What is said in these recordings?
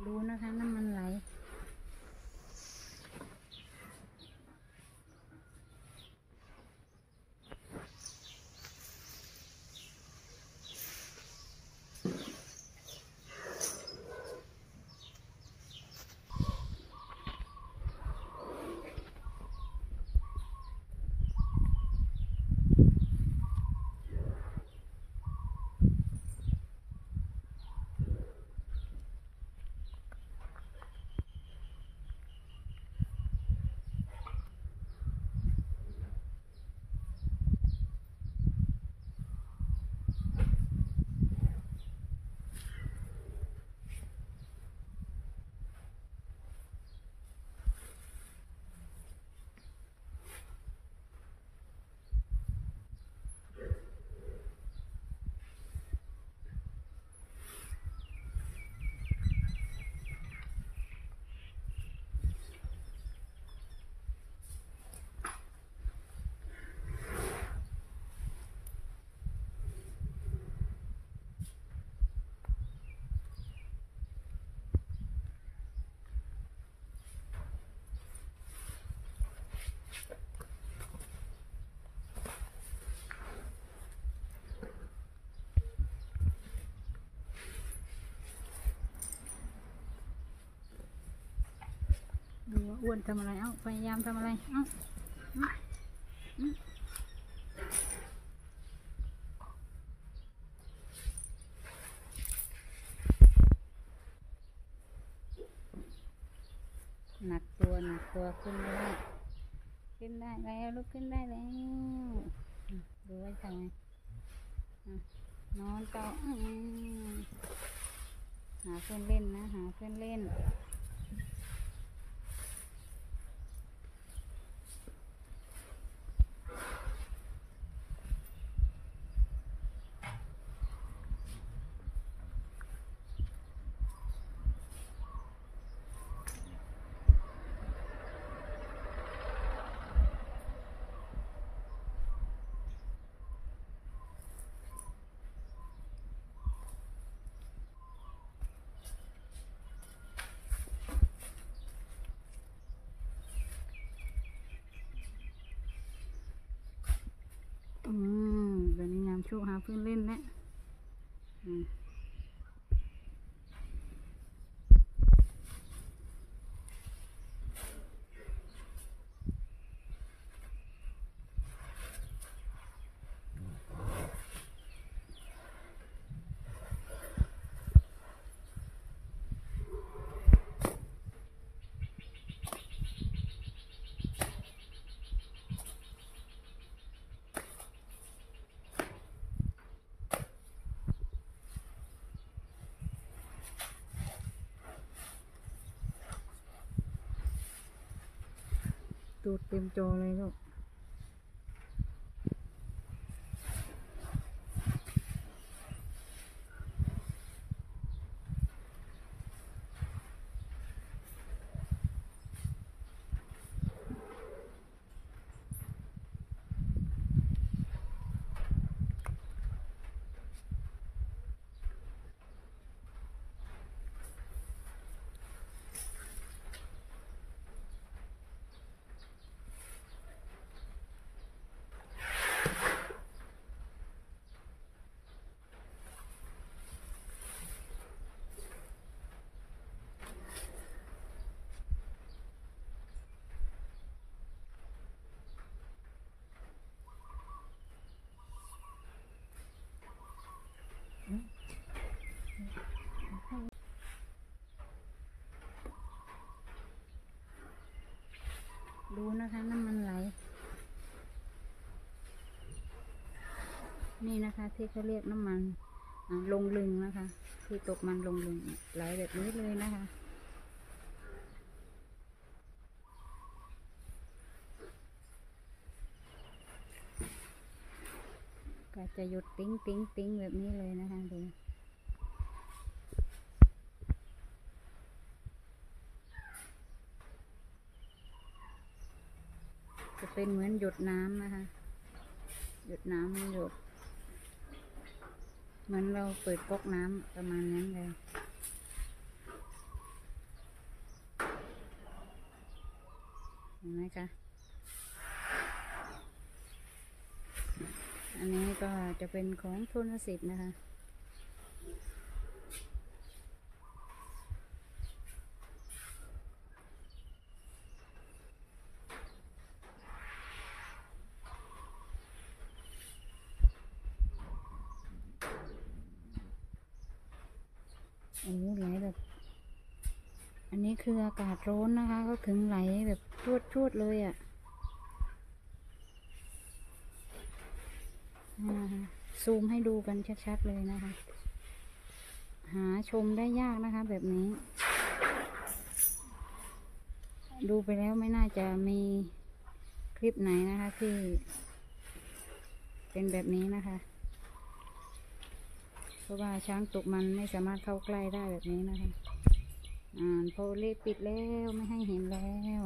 ดูนะคะน้ำมันไหลดูว่าอ้วนทำอะไรพยายามทำอะไรหนักตัวขึ้นได้แล้วลุกขึ้นได้แล้วดูไว้ทำไงนอนต่อหาเพื่อนเล่นนะหาเพื่อนเล่นเดี๋ยวนี้งามโชคหาเพื่อนเล่นแล้วตูดเต็มจอเลยลูกดูนะคะน้ำมันไหลนี่นะคะที่เขาเรียกน้ำมันลงลึงนะคะที่ตกมันลงลึงไหลแบบนี้เลยนะคะก็จะหยุดติ้งแบบนี้เลยนะคะดูจะเป็นเหมือนหยดน้ำนะคะหยดน้ำมันหยดเหมือนเราเปิดก๊อกน้ำประมาณนั้นเลยเห็นไหมคะอันนี้ก็จะเป็นของโทนสิทธิ์นะคะโอ้ไหลแบบอันนี้คืออากาศร้อนนะคะก็ถึงไหลแบบชวดเลยอ่ะซูมให้ดูกันชัดๆเลยนะคะหาชมได้ยากนะคะแบบนี้ดูไปแล้วไม่น่าจะมีคลิปไหนนะคะที่เป็นแบบนี้นะคะเพราะว่าช้างตกมันไม่สามารถเข้าใกล้ได้แบบนี้นะคะโพลีปิดแล้วไม่ให้เห็นแล้ว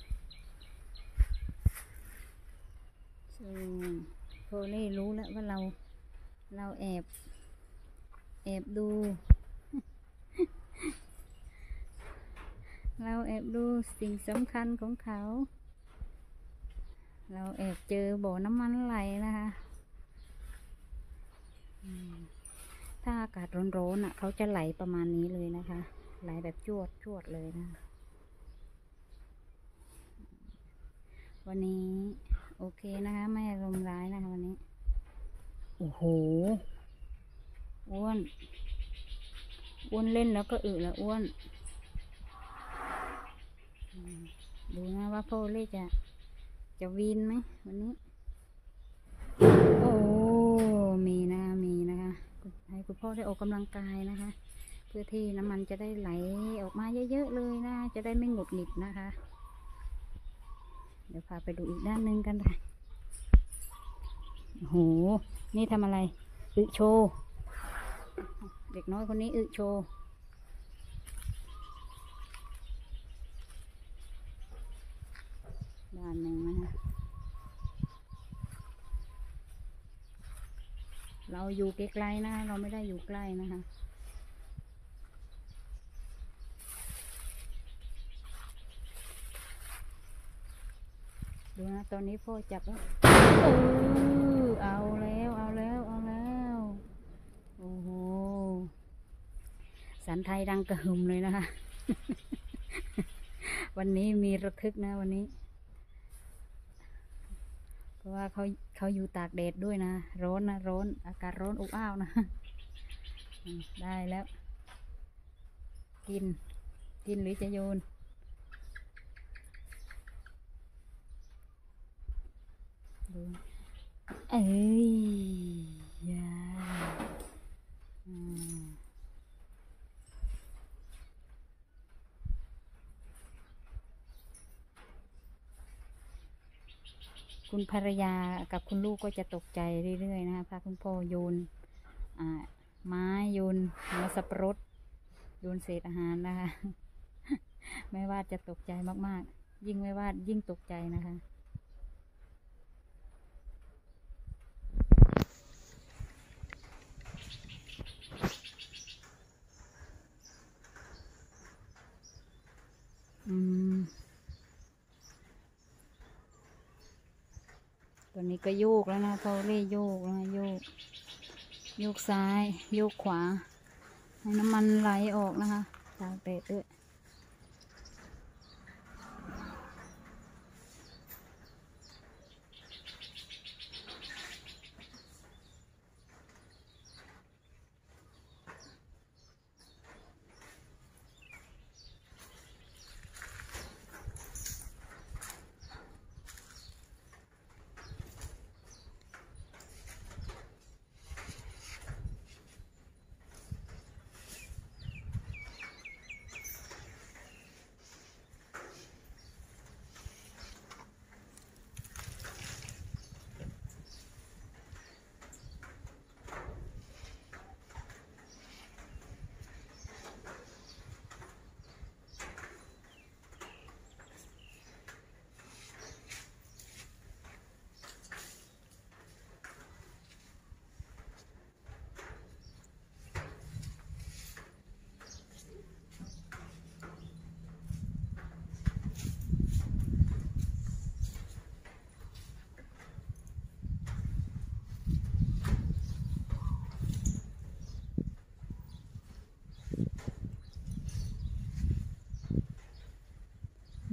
โพลีรู้แล้วว่าเราแอบดู เราแอบดูสิ่งสำคัญของเขาเราแอบเจอบ่อน้ำมันไหลนะคะถ้าอากาศร้อนๆเขาจะไหลประมาณนี้เลยนะคะไหลแบบจวดเลยนะวันนี้โอเคนะคะไม่ลมร้ายนะคะวันนี้โอ้โหอ้วนเล่นแล้วก็แล้วอ้วนดูนะว่าพ่อเล่จะวีนไหมวันนี้โอ้มีนะคะให้คุณพ่อได้ออกกำลังกายนะคะเพื่อที่น้ำมันจะได้ไหลออกมาเยอะๆเลยนะจะได้ไม่หงุดหงิดนะคะเดี๋ยวพาไปดูอีกด้านหนึ่งกันค่ะโอ้โหนี่ทำอะไรโชว์เด็กน้อยคนนี้โชว์ด้านหนึ่งนะคะเราอยู่ไกลๆนะเราไม่ได้อยู่ใกล้นะคะดูนะตอนนี้พ่อจับแล้วเอาแล้วโอ้โหสันไทยดังกระหึ่มเลยนะคะ วันนี้มีระทึกนะวันนี้เพราะว่าเขาอยู่ตากแดดด้วยนะร้อนอากาศร้อนอบอ้าวนะได้แล้วกินหรือจะโยนดูเอ้ยยาคุณภรรยากับคุณลูกก็จะตกใจเรื่อยๆนะคะพาคุณพ่อโยนไม้โยนหัวสับปะรดโยนเศษอาหารนะคะ ไม่ว่าจะตกใจมากๆยิ่งไม่ว่ายิ่งตกใจนะคะตัวนี้ก็โยกแล้วนะพอเล่โยกแล้วนะโยกซ้ายโยกขวาให้น้ำมันไหลออกนะคะจากเตะด้วย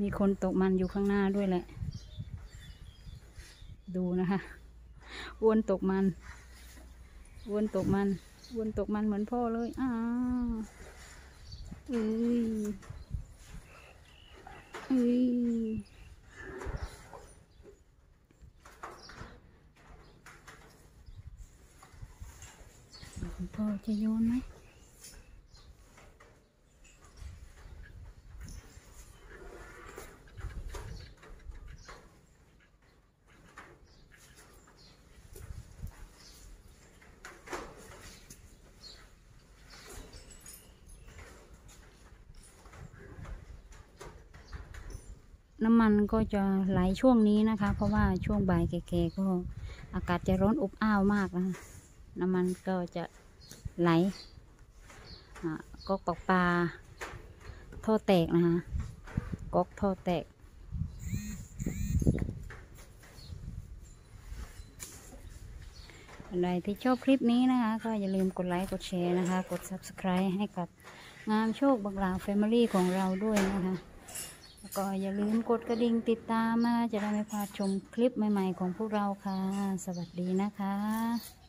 มีคนตกมันอยู่ข้างหน้าด้วยแหละดูนะคะอ้วนตกมันอ้วนตกมันอ้วนตกมันเหมือนพ่อเลยเอ้ยเอ้ยคุณพ่อจะโยนไหมน้ำมันก็จะไหลช่วงนี้นะคะเพราะว่าช่วงบ่ายแก่ๆก็อากาศจะร้อนอบอ้าวมากนะคะน้ำมันก็จะไหลก๊อกปลาท่อแตกนะคะก๊อกท่อแตกอะไรที่ชอบคลิปนี้นะคะก็อย่าลืมกดไลค์กดแชร์นะคะกด Subscribe ให้กับงามโชคบักหลาแฟมิลี่ของเราด้วยนะคะแล้วก็อย่าลืมกดกระดิ่งติดตามนะคะจะได้ไม่พลาดชมคลิปใหม่ๆของพวกเราค่ะสวัสดีนะคะ